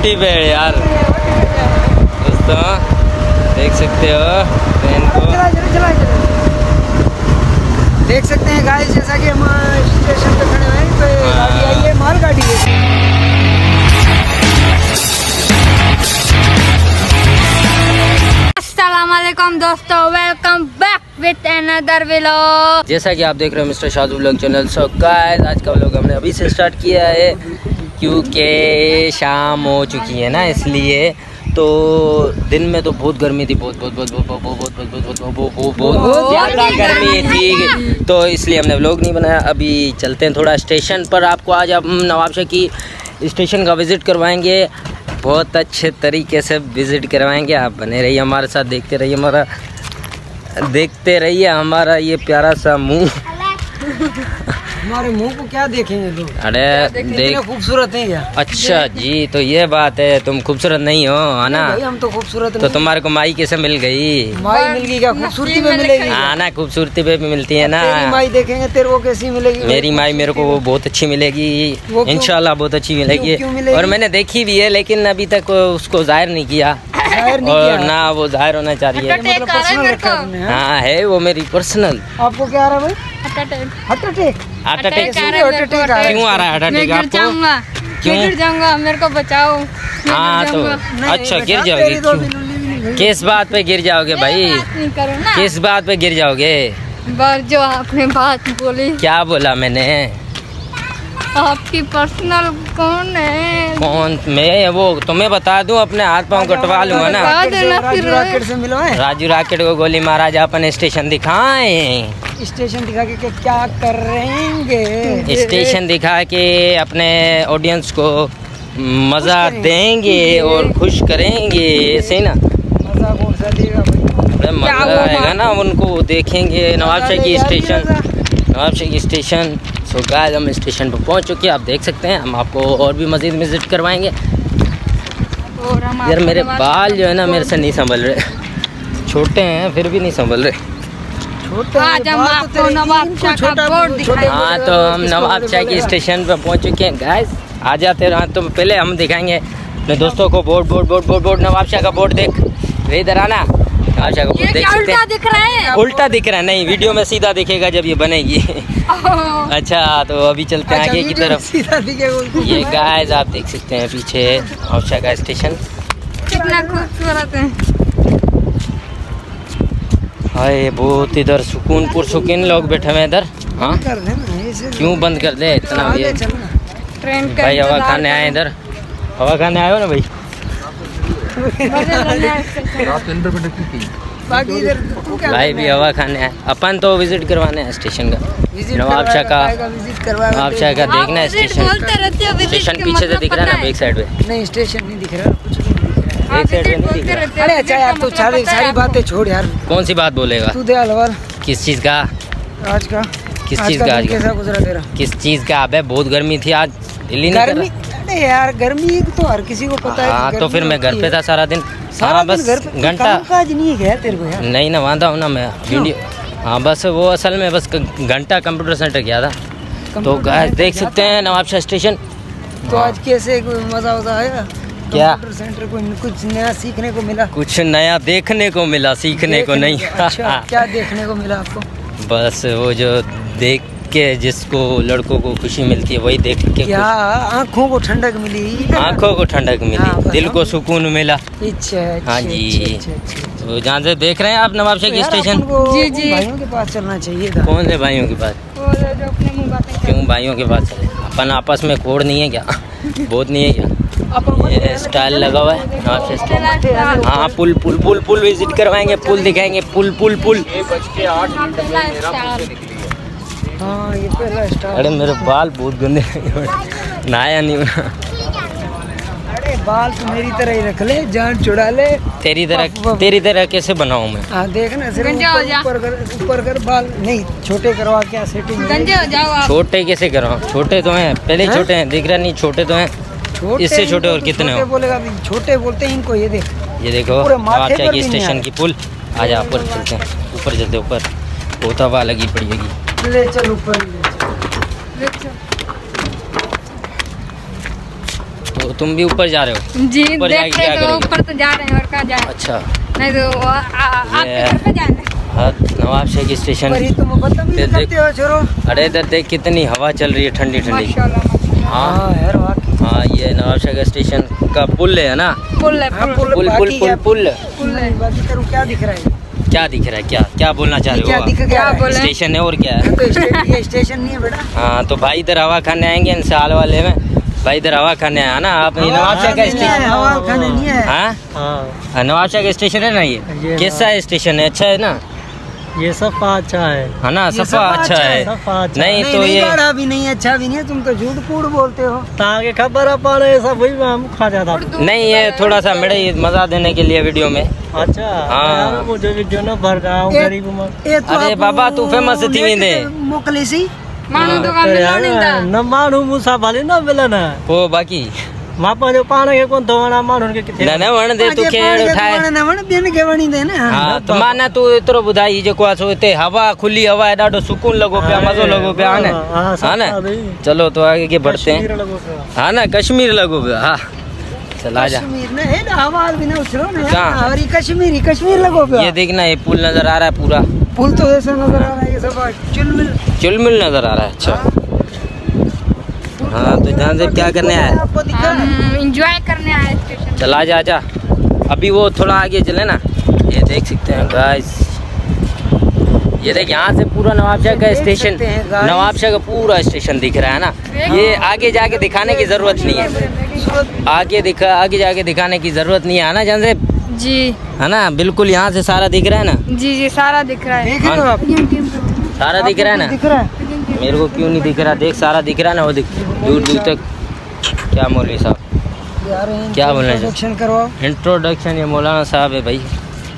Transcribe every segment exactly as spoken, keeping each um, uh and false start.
OT पे है यार दोस्तों, देख सकते हो ट्रेन को। देख सकते हैं गाइस, जैसा कि हम स्टेशन पे खड़े हैं तो गाड़ी आई है, माल गाड़ी है। अस्सलामुअलैकुम दोस्तों, welcome back with another vlog. जैसा कि आप देख रहे हो mister Shadu vlog channel. So guys, आज का व्लॉग हमने अभी से स्टार्ट किया है क्योंकि शाम हो चुकी है ना, इसलिए। तो दिन में तो बहुत गर्मी थी, बहुत बहुत बहुत बहुत बहुत बहुत बहुत बहुत बहुत बहुत ज़्यादा गर्मी थी, तो इसलिए हमने व्लॉग नहीं बनाया। अभी चलते हैं थोड़ा स्टेशन पर, आपको आज हम नवाबशाह की स्टेशन का विज़िट करवाएंगे, बहुत अच्छे तरीके से विज़िट करवाएंगे। आप बने रहिए हमारे साथ, देखते रहिए हमारा देखते रहिए हमारा ये प्यारा सा मुंह। हमारे मुंह को क्या देखेंगे लोग? अरे देख, खूबसूरत है क्या? अच्छा जी, तो ये बात है, तुम खूबसूरत नहीं हो है ना? हम तो खूबसूरत। तो तुम्हारे को माई कैसे मिल गई? माई मिल गई क्या? खूबसूरती पे मिलेगी? हाँ ना, खूबसूरती पे भी मिलती है ना। तेरी माई देखेंगे तेरे को कैसी मिलेगी? मेरी माई मेरे को वो बहुत अच्छी मिलेगी, इंशाल्लाह बहुत अच्छी मिलेगी। और मैंने देखी भी है, लेकिन अभी तक उसको जाहिर नहीं किया, और ना वो जाहिर होना चाहिए। हाँ है वो मेरी पर्सनल। आपको क्या आ रहा है भाई? Heart attack. हार्ट अटैक क्यों आ रहा है? हार्ट अटैक आपको क्यों? गिर जाऊंगा, मेरे को बचाओ। हाँ तो अच्छा, गिर जाओगे? किस बात पे गिर जाओगे भाई? किस बात पे गिर जाओगे? बस जो आपने बात बोली। क्या बोला मैंने? आपकी पर्सनल कौन है? कौन? मैं वो तुम्हें बता दूं, अपने हाथ पाँव कटवा लूंगा ना। राजू राकेट से मिलो है। राजू राकेट को गोली मारा, जा अपन स्टेशन दिखाएं। स्टेशन दिखा के क्या करेंगे? स्टेशन दिखा के अपने ऑडियंस को मजा देंगे और खुश करेंगे, ऐसे ना। मजा कौन सा देगा भाई? मजा आएगा ना, उनको देखेंगे। नवाबशाह की स्टेशन, नवाबशाह की स्टेशन। सो गाइस, हम स्टेशन पर पहुंच चुके हैं, आप देख सकते हैं। हम आपको और भी मज़ीद विजिट करवाएंगे। यार मेरे बाल जो है ना मेरे से नहीं संभल रहे, छोटे हैं फिर भी नहीं संभल रहे। हाँ तो हम नवाबशाह की स्टेशन पर पहुंच चुके हैं गाइस। आ जाते रहा तो पहले हम दिखाएंगे अपने दोस्तों को board board board board board Nawabshah का बोर्ड देख, इधर आना। नवाबशाह का बोर्ड देख सकते हैं। दिख रहा है? उल्टा दिख रहा है? नहीं, वीडियो में सीधा दिखेगा जब ये बनेगी। अच्छा, तो अभी चलते हैं आगे की तरफ। सीधा दिखेगा। ये गाइस आप देख सकते हैं पीछे नवाबशाह का स्टेशन, कितना खूबसूरत है। हाय बहुत इधर सुकून पुरसुकून लोग बैठे हुए इधर। हाँ क्यों बंद कर दे इतना? ये ट्रेन भाई हवा खाने आए इधर, हवा खाने आए हो ना भाई? भाई भी हवा खाने आए, अपन तो विजिट करवाने हैं स्टेशन का, नवाबशाह का। नवाबशाह का देखना है स्टेशन। स्टेशन पीछे से दिख रहा है ना, बैक साइड पे? नहीं, स्टेशन नहीं दिख रहा, कुछ नहीं दिख रहा। बैक साइड पे नहीं दिख रहा। अरे अच्छा यार, तू सारी सारी बातें छोड़ यार। कौन सी बात बोलेगा तू? दे अलवर। किस चीज का? आज का। किस चीज का? आज कैसा गुजरा तेरा? किस चीज का? अबे बहुत गर्मी थी आज, दिल्ली नहीं गर्मी। अरे यार गर्मी तो हर किसी को पता है। हाँ तो फिर मैं घर पे था सारा दिन। सारा बस घंटा काज नहीं है तेरे को यार? नहीं ना, वहाँ था ना मैं वीडियो। हाँ बस वो असल में बस घंटा कंप्यूटर सेंटर गया था। तो गाइस देख सकते हैं नवाबशाह स्टेशन। तो आज कैसे मजा वजा आया? क्या कंप्यूटर सेंटर को कुछ नया सीखने को मिला? कुछ नया देखने को मिला, सीखने को नहीं। अच्छा, क्या देखने को मिला आपको? बस वो जो देख के जिसको लड़कों को खुशी मिलती है वही देख के। क्या आँखों को ठंडक मिली? आँखों को ठंडक मिली, हाँ, दिल को सुकून मिला। अच्छा, हाँ जी। तो जहाँ से देख रहे हैं आप नवाबशाह की स्टेशन। जी जी, भाइयों के पास चलना चाहिए था। कौन से भाइयों के पास? क्यों भाइयों के पास चले? अपन आपस में कोड नहीं है क्या? बहुत नहीं है क्या? ये स्टाइल लगा हुआ है नवाबशाह स्टेशन। हाँ पुल पुल पुल पुल विजिट करवाएंगे, पुल दिखाएंगे, पुल पुल पुल। हाँ ये पहला स्टार। अरे मेरे बाल बहुत गंदे, नहाया नहीं। अरे बाल तो मेरी तरह ही रख ले, जान छुड़ा ले। तेरी तरह तेरी तरह कैसे बनाऊं मैं? हाँ देखना, सिर्फ ऊपर कर, ऊपर कर बाल नहीं, छोटे करवा क्या सेटिंग? गंजे हो जाओ आप। छोटे कैसे करवाऊं? छोटे तो हैं, पहले छोटे हैं, दिख रहा नहीं? छोटे तो हैं, इससे छोटे और कितने हो? बोलेगा छोटे बोलते हैं इनको। ये देख, ये देखो नवाबशाह की स्टेशन की पुल। आ जा ऊपर चलते हैं, ऊपर चलते ऊपर, बहुत हवा लगी पड़ेगी। ले चल ऊपर। तो तो तुम भी ऊपर जा रहे हो? जी ऊपर देख जाके क्या रहे तो करोगे? ऊपर तो जा रहे हैं और कहाँ जा रहे हैं। अच्छा नहीं तो आ- आ- आपके घर पे जाना है। हाँ, नवाब शाह की स्टेशन। पर ये तुम बदतमीजी देख- करते हो छोरो। अरे इधर देख कितनी हवा चल रही है ठंडी ठंडी। माशाल्लाह माशाल्लाह। हाँ यार वाकई हाँ, ये नवाब शाह का स्टेशन का पुल है ना? पुल है हाँ, पुल। पुल- पुल पुल बाकी पुल क्या- पुल पुल है। बाकी तेरे को क्या दिख रहा है? क्या दिख रहा है? क्या क्या बोलना चाह क्या रहे दिख हो? क्या रहा है? बोले? स्टेशन है और क्या है? तो स्टे- ये स्टेशन नहीं है बेटा। हाँ तो भाई इधर हवा खाने आएंगे इन साल वाले में। भाई इधर हवा खाने आया ना आप? ये नवाब शाह का नहीं है, स्टेशन। हवा खाने नहीं है। हाँ हाँ, नवाब शाह का स्टेशन है ना ये? ये कैसा है स्टेशन है? अच्छा है ना? ये सफा अच्छा है। है ना? ये सफा सफा अच्छा अच्छा है। है। सफा अच्छा नहीं नहीं तो नहीं ये गाढ़ा भी नहीं है, अच्छा भी नहीं है, तुम तो झूठ कूड़ बोलते हो। ताकि खबर पड़े सब वही हम खा जाता। नहीं, ये थोड़ा सा मेरे ये मजा देने के लिए वीडियो में। अच्छा हाँ। यार मुझे भी जो ना भर रहा हूँ एक- गरीब में। ये तो अरे आप बाबा, तू famous थी लेके वेंदे। मोकलेसी मानो तो काम मिलो नहीं था। न मानू मूसा भले न मिलन वो बाकी मां पंहिंजो पाण खे कोन धोवणा माण्हुनि खे किथे। न न वण दे तू पांच खेड़ पाण खे ठाए। वण न वण ॿियनि खे वणी दे न। हाँ तो माना तू एतिरो ॿुधाई जेको आहे सो हिते हवा खुली हवा आहे, ॾाढो सुकून लॻो पिया, मज़ो लॻो पिया है हाँ, ना? हाँ, हाँ ना? सफा भई। चलो तो आगे के बढ़ते कश्मीर हैं। लॻो पियो आहे। हाँ ना, कश्मीर लॻो पियो। हाँ चल आ जा। कश्मीर ने हेॾा आवाज़ भी न उछलो न कहाँ? यार। और ये कश्मीरी कश्मीर लगो पे। ये देखना, ये पुल नजर आ रहा है पूरा। पुल तो ऐसा नजर आ रहा है कि सब चुलमिल। चुलमुल नजर आ रहा है। अच्छा हाँ तो जहाँ से क्या करने आया? आपको दिख रहा है? हम एंजॉय करने आए स्टेशन। चल आ जा, आ जा। अभी वो थोड़ा आगे चले ना, ये देख सकते हैं गाइस। ये देख यहाँ से पूरा नवाब शाह का देख स्टेशन, सकते हैं guys। नवाब शाह का पूरा स्टेशन दिख रहा है ना? ये आगे जाके दिखाने की जरूरत नहीं है। आगे दिखा आगे जाके दिखाने की जरूरत नहीं है ना जहाँ से, जी है ना? बिल्कुल यहाँ से सारा दिख रहा है ना? जी जी सारा दिख रहा है। देख रहे हो आप? सारा दिख रहा है ना? दिख रहा है? मेरे को क्यों नहीं दिख रहा? देख सारा दिख रहा है ना, वो दिख दूर दूर तक। क्या मौलवी साहब यार क्या बोलना है? इंट्रोडक्शन करवाओ। इंट्रोडक्शन, ये मौलाना साहब है भाई।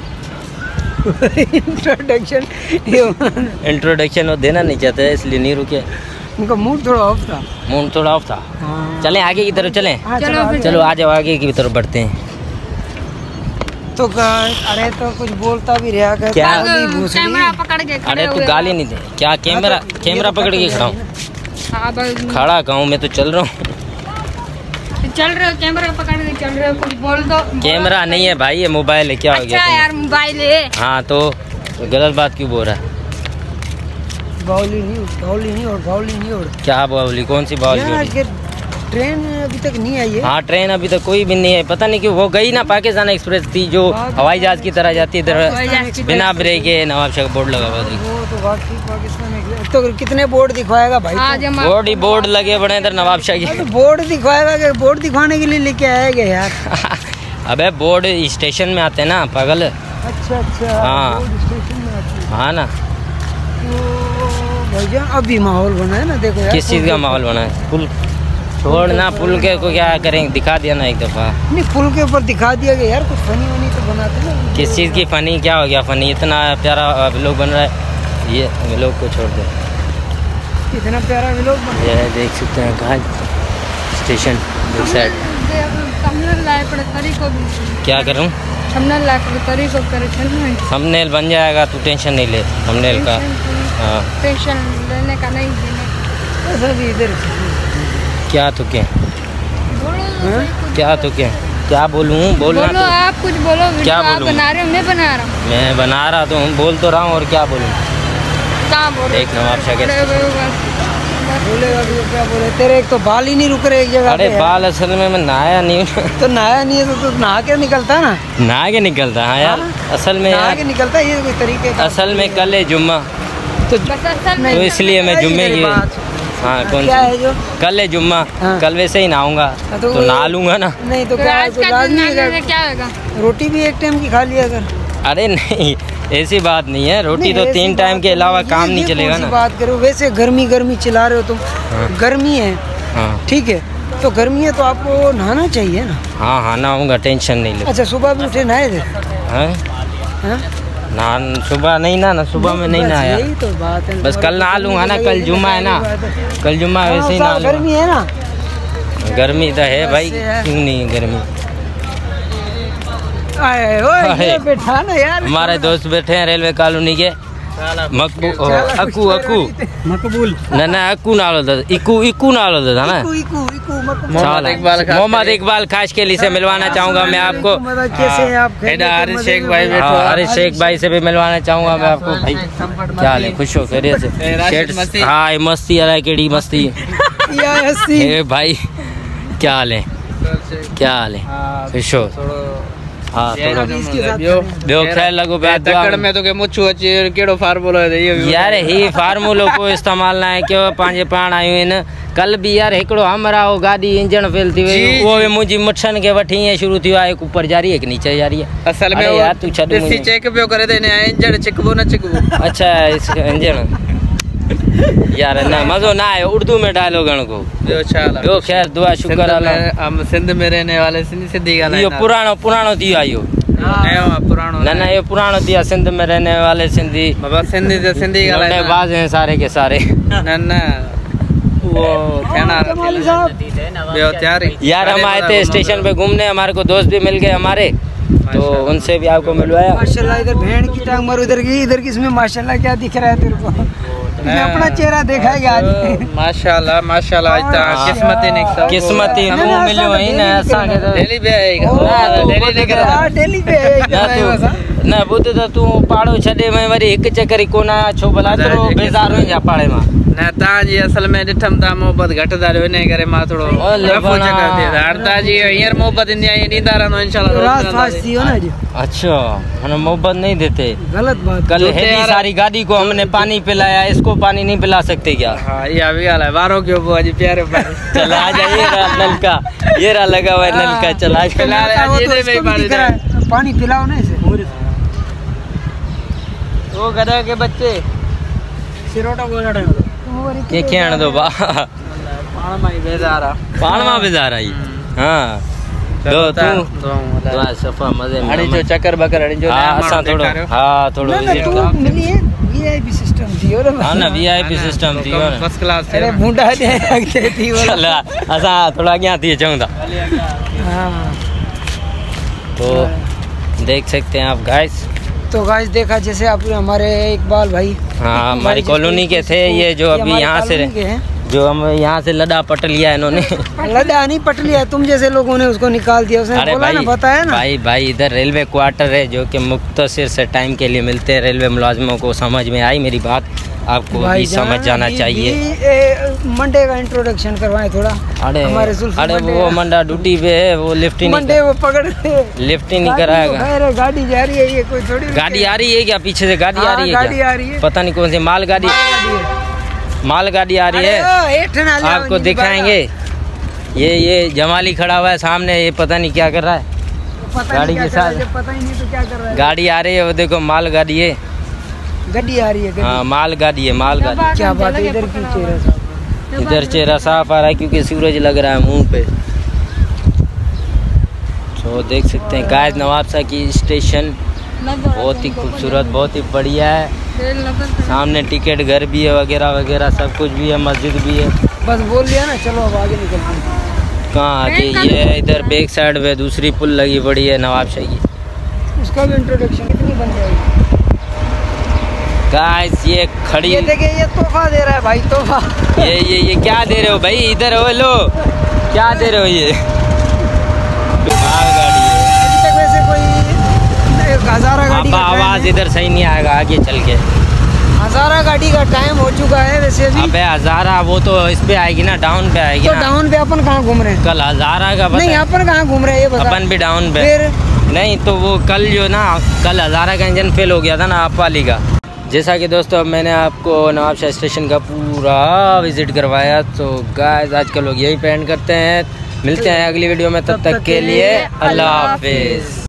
इंट्रोडक्शन इंट्रोडक्शन वो देना नहीं चाहते इसलिए नहीं रुके। उनका मूड थोड़ा ऑफ था। मूड थोड़ा ऑफ था। हाँ। चलें आगे की तरफ चलें। हाँ, चलो आगे। फिर। चलो आ जाओ, आगे की तरफ बढ़ते हैं। तो guys, अरे तो कुछ बोलता भी रहा कर। क्या? काली भूसड़ी। कैमरा पकड़ के खड़े अरे तू हुए गाली हो। नहीं दे क्या? कैमरा हाँ, तो कैमरा ये तो पकड़ के कट खड़ा हो हूँ। हाँ, बस खड़ा कहूँ मैं तो चल रहा हूँ। चल रहे हो, कैमरा पकड़ के चल रहे हो, कुछ बोल दो। कैमरा नहीं है भाई, ये मोबाइल है। क्या हो अच्छा गया यार मोबाइल है। तुम्हें? हाँ तो गलत बात क्यों बोल रहा है? बाउली नहीं बाउली नहीं और बाउली नहीं और क्या बावली? कौन सी यार बावली? कि ट्रेन अभी तक नहीं आई है। हाँ ट्रेन अभी तक कोई भी नहीं है, पता नहीं क्यों। वो गई ना, पाकिस्तान एक्सप्रेस थी जो हवाई जहाज की तरह जाती है हवाई इधर जहाज की बिना ब्रेक के। नवाब शाह का बोर्ड लगा हुआ देखो। वो तो बात ठीक, पाकिस्तान है। तो कितने बोर्ड दिखवाएगा भाई? आज हम बोर्ड ही बोर्ड लगे बड़े इधर नवाब शाह तो के। बोर्ड दिखवाएगा कि बोर्ड दिखवाने के लिए लेके आएगा यार। अबे बोर्ड स्टेशन में आते हैं ना पागल। अच्छा अच्छा। हाँ। बोर्ड स्टेशन में आती है। हाँ ना? तो भैया अभी माहौल बना है ना, देखो यार। किस चीज़ का माहौल बना है? पुल छोड़ ना, पुल के को क्या करेंगे? दिखा दिया ना एक दफ़ा। नहीं, पुल के ऊपर दिखा दिया गया यार, कुछ फनी वनी तो बनाते ना। किस चीज़ की फ़नी? क्या हो गया फ़नी? इतना प्यारा लोग बन रहा है। ये लोग को छोड़ दे। इतना प्यारा व्लॉग बना। ये देख सकते हैं कहाँ स्टेशन दूर साइड। थंबनेल लाइक पर तरीको भी क्या करूँ? थंबनेल लाइक पर तरीको करे चलना। थंबनेल बन जाएगा, तू टेंशन नहीं ले थंबनेल का। हाँ टेंशन लेने का नहीं, देने का। ऐसा भी इधर क्या तो क्या बोलो क्या तो क्या क्या बोलूँ? बोलना बोलो, तो आप कुछ बोलो। वीडियो क्या आप बोलूं? बना रहे हो, मैं बना रहा हूँ। मैं बना रहा तो हूँ, बोल तो रहा हूँ और क्या बोलूँ? कहाँ बोलो? देख नवाब शाह के खड़े हुए हो बस। बोलेगा भी, क्या बोले? तेरे एक तो बाल ही नहीं रुक रहे एक जगह अरे पे यार। बाल असल में मैं नहाया नहीं हूँ। तो नहाया नहीं है तो तू नहा के निकलता ना। नहा के निकलता। हाँ यार असल में नहा यार के निकलता, ये कोई तरीके का? असल में कल है जुम्मा, तो बस असल में तो इसलिए मैं जुम्मे मेरी की। बात। हाँ कौन क्या सी? है जो? कल है जुम्मा, हाँ। कल वैसे ही नहाऊंगा हाँ, तो तो वो- नहा लूंगा ना। नहीं तो तो क्या है, आज कोई का लाज दिन नहीं नहाने है? से क्या होगा? रोटी भी एक टाइम की खा लिया अगर। अरे नहीं ऐसी बात नहीं है, रोटी नहीं, तो ऐसी तीन बात टाइम के नहीं, अलावा ये- काम नहीं ये चलेगा कौन सी ना। बात करो, वैसे गर्मी गर्मी चिल्ला रहे हो तुम। हाँ। गर्मी है, हाँ ठीक है, तो गर्मी है तो आपको नहाना चाहिए ना। हाँ हाँ नहाऊंगा, टेंशन नहीं ले। अच्छा, सुबह भी उठे नहाए थे? हाँ हाँ? नहा सुबह नहीं ना ना सुबह में नहीं बस नहाया। यही तो बात है। बस कल नहा लूंगा ना, कल जुम्मा है ना, कल जुम्मा है, वैसे ही हाँ, नहा लूंगा। गर्मी है ना। गर्मी तो है भाई, ऐसे है। क्यों नहीं गर्मी? आए ओए, ये आए। बैठा ना यार। हमारे दोस्त बैठे हैं रेलवे कॉलोनी के, मकबू अकू अकू मकबूल न न अकू नालो था इकू इकू नालो था ना इकू इकू इकू मकबूल मोहम्मद इकबाल खास के लिए से मिलवाना चाहूंगा मैं आपको। कैसे हैं आप? हरीश शेख भाई बैठो। हरीश शेख भाई से भी मिलवाना चाहूंगा मैं आपको। भाई क्या हाल है? खुश हो खैरियत से? हाँ ये मस्ती आ केड़ी मस्ती ए भाई क्या हाल है? क्या हाल है? खुश हो? हाँ थोड़ा बियो ख्याल लगो तकड़ में तो के मुछु अची केड़ो फार्मूलो है ये यार ही फार्मूलो को इस्तेमाल ना है क्यों पांचे पाण आयो इन कल भी यार एकड़ो हमरा हो गाड़ी इंजन फेल थी वई वो मुजी मठन के वठी है शुरू थी एक ऊपर जा रही है कि नीचे जा रही है? असल में यार तू छड देसी चेक पियो करे देने इंजन चिकबो न चिकबो। अच्छा इस इंजन यार ना मजो ना आयो उर्दू में डायलॉग गण को बियो चाल बियो खैर दुआ शुक्र अल्लाह। हम सिंध में रहने वाले सिंधी सिंधी गाना ये पुरानो पुरानो थी आयो नयो पुरानो ना ना ये पुरानो दिया सिंध में रहने वाले सिंधी बाबा सिंधी से सिंधी गाना बाज हैं सारे के सारे ना ना वो कहना बियो तैयारी यार हम आए थे स्टेशन पे घूमने हमारे को दोस्त भी मिल गए हमारे तो उनसे भी आपको मिलवाया। माशाल्लाह इधर भेड़ की टांग मारो इधर की इधर की इसमें माशाल्लाह क्या दिख रहा है तेरे को? तुमने अपना चेहरा देखा है आज? माशाल्लाह माशाल्लाह आज किस्मती निकता किस्मती मुंह मिलो ही ना असा के तो डेली पे आएगा डेली लेकर हां डेली पे आएगा ना बुध तो तू पाड़ो छडे में वरी एक चक्कर कोना छो भला तो बेजार हो जा पाड़े में ना ता जी असल में डिठम ता मोहब्बत घट दारो ने करे मा थोड़ो रफो चक्कर दे हरता जी यार मोहब्बत इंडिया ये नींदा रहनो इंशाल्लाह रात फास्ट थी हो ना जी। अच्छा हम मोहब्बत नहीं देते गलत बात। कल हेली सारी गाड़ी को हमने पानी पिलाया इसको पानी नहीं पिला सकते क्या? हां ये अभी हाल है वारो क्यों बुआ जी प्यारे भाई चला आ जाइए नलका ये रहा लगा हुआ है नलका चला पिला ये दे भाई पानी पिलाओ ना इसे वो गधा के बच्चे सिरोटा गोजड़ा के खेण दो बा पाण में बेजारा पाण में बेजारा ही हां दो तू दो सफा मजे में हणी जो चक्कर बकर हणी जो हां असा थोड़ो हां थोड़ो विजिट तू मिली है वीआईपी सिस्टम थी और हां ना वीआईपी सिस्टम थी और फर्स्ट क्लास अरे मुंडा दे रखते थी वो चला असा थोड़ा क्या थी चाहूंगा हां तो देख सकते हैं आप गाइस। तो गाइस देखा जैसे आप हमारे इकबाल भाई हाँ हमारी कॉलोनी के थे ये जो अभी यहाँ से जो हम यहाँ से लदा पट लिया इन्होंने लदा नहीं पट लिया तुम जैसे लोगों ने उसको निकाल दिया उसने अरे बोला भाई, ना बताया ना भाई भाई इधर रेलवे क्वार्टर है जो कि मुख्तसर से टाइम के लिए मिलते हैं रेलवे मुलाजमों को। समझ में आई मेरी बात? आपको भी समझ जाना चाहिए। मंडे का इंट्रोडक्शन करवाएं थोड़ा। अरे हमारे अरे वो मंडा ड्यूटी पे है वो लिफ्ट ही मंडे वो पकड़ लिफ्ट ही नहीं कराएगा। गाड़ी जा रही है ये कोई थोड़ी गाड़ी आ रही है क्या? पीछे से गाड़ी आ रही है? गाड़ी आ रही है पता नहीं कौन सी माल गाड़ी माल गाड़ी आ रही है आपको दिखाएंगे। ये ये जमाली खड़ा हुआ है सामने ये पता नहीं क्या कर रहा है गाड़ी के साथ पता ही नहीं तो क्या कर रहा है। गाड़ी आ रही है वो देखो माल गाड़ी है गाड़ी आ रही है हाँ माल गाड़ी है माल गाड़ी। क्या बात है इधर की चेहरा साफ इधर चेहरा साफ आ रहा है क्योंकि सूरज लग रहा है मुंह पे। तो देख सकते हैं गाइस नवाबशाह की स्टेशन बहुत ही खूबसूरत बहुत ही बढ़िया है। सामने टिकट घर भी है वगैरह वगैरह सब कुछ भी है मस्जिद भी है। बस बोल लिया ना चलो अब आगे निकलते हैं। कहाँ आगे ये इधर बैक साइड में दूसरी पुल लगी पड़ी है नवाबशाह की उसका भी इंट्रोडक्शन कितनी बन जाएगी गाइस। ये खड़ी ये देखिए ये तोहफा दे रहा है भाई तोहफा। ये ये ये क्या दे रहे हो भाई? इधर हो लो क्या दे रहे हो? ये माल गाड़ी है अभी तक वैसे कोई हजारा गाड़ी का आवाज इधर सही नहीं आएगा आगे चल के। हजारा गाड़ी का टाइम हो चुका है वैसे अभी। अबे हजारा वो तो इस पे आएगी ना डाउन पे आएगी तो ना। डाउन पे अपन कहाँ घूम रहे हैं? कल हजारा का नहीं अपन कहाँ घूम रहे हैं ये बता। अपन भी डाउन पे फिर नहीं तो वो कल जो ना कल हजारा का इंजन फेल हो गया था ना आप वाली का। जैसा कि दोस्तों मैंने आपको नवाबशाह स्टेशन का पूरा विजिट करवाया। तो गाइस आज का लोग यही पेंट करते हैं। मिलते हैं अगली वीडियो में तब तक के लिए अल्लाह हाफिज।